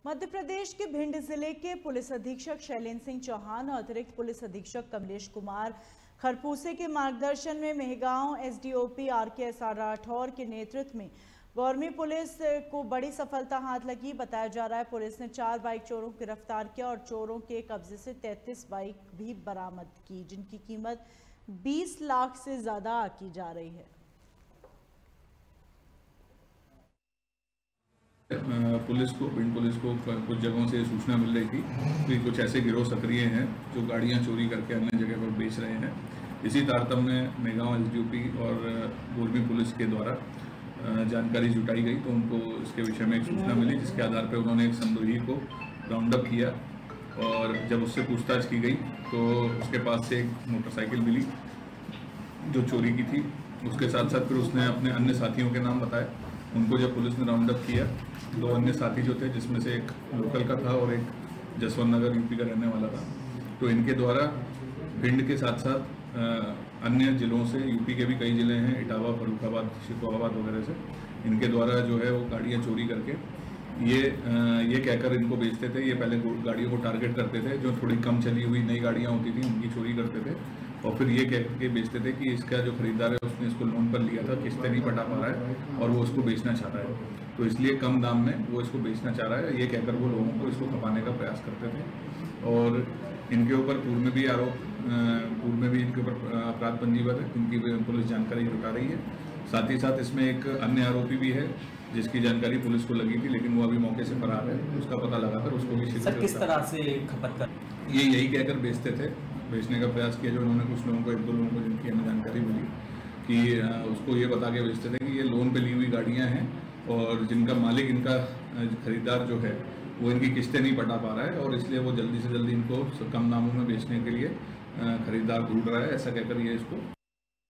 मध्य प्रदेश के भिंड जिले के पुलिस अधीक्षक शैलेंद्र सिंह चौहान और अतिरिक्त पुलिस अधीक्षक कमलेश कुमार खरपूसे के मार्गदर्शन में मेहगांव एसडीओपी RK राठौर के नेतृत्व में गौरमी पुलिस को बड़ी सफलता हाथ लगी। बताया जा रहा है पुलिस ने 4 बाइक चोरों को गिरफ्तार किया और चोरों के कब्जे से 33 बाइक भी बरामद की, जिनकी कीमत 20 लाख से ज्यादा आकी जा रही है। पुलिस को कुछ जगहों से सूचना मिल रही थी कि कुछ ऐसे गिरोह सक्रिय हैं जो गाड़ियां चोरी करके अन्य जगह पर बेच रहे हैं। इसी तारतम्य में मेहगांव एसडीओपी और गौरमी पुलिस के द्वारा जानकारी जुटाई गई, तो उनको इसके विषय में एक सूचना मिली, जिसके आधार पर उन्होंने एक संदेही को राउंड अप किया और जब उससे पूछताछ की गई तो उसके पास से एक मोटरसाइकिल मिली जो चोरी की थी। उसके साथ साथ फिर उसने अपने अन्य साथियों के नाम बताए। उनको जब पुलिस ने राउंड अप किया, 2 अन्य साथी जो थे, जिसमें से एक लोकल का था और एक जसवंत नगर यूपी का रहने वाला था, तो इनके द्वारा भिंड के साथ साथ अन्य जिलों से, यूपी के भी कई जिले हैं, इटावा, फर्रुखाबाद, शिकोहाबाद वगैरह से, इनके द्वारा जो है वो गाड़ियाँ चोरी करके ये कहकर इनको बेचते थे। ये पहले गाड़ियों को टारगेट करते थे, जो थोड़ी कम चली हुई नई गाड़ियाँ होती थी उनकी चोरी करते थे और फिर ये कह के बेचते थे कि इसका जो खरीदार है उसने इसको लोन पर लिया था, किस्तें नहीं पटा पा रहा है और वो उसको बेचना चाहता है, तो इसलिए कम दाम में वो इसको बेचना चाह रहा है, ये कहकर वो लोगों को इसको खपाने का प्रयास करते थे। और इनके ऊपर पूर्व में भी इनके ऊपर अपराध पंजीबद्ध है, जिनकी पुलिस जानकारी जुटा रही है। साथ ही साथ इसमें एक अन्य आरोपी भी है जिसकी जानकारी पुलिस को लगी थी, लेकिन वो अभी मौके से फरार है। उसका पता लगाकर उसको भी सर किस तरह से खपत कर ये यही कहकर बेचने का प्रयास किया। जो उन्होंने कुछ लोगों को, 1-2 लोगों को जिनकी हमें जानकारी मिली कि उसको ये बता के बेचते थे कि ये लोन पे ली हुई गाड़ियां हैं और जिनका मालिक, इनका खरीदार जो है वो इनकी किस्तें नहीं पटा पा रहा है और इसलिए वो जल्दी से जल्दी इनको कम दामों में बेचने के लिए खरीदार ढूंढ रहा है, ऐसा कहकर ये इसको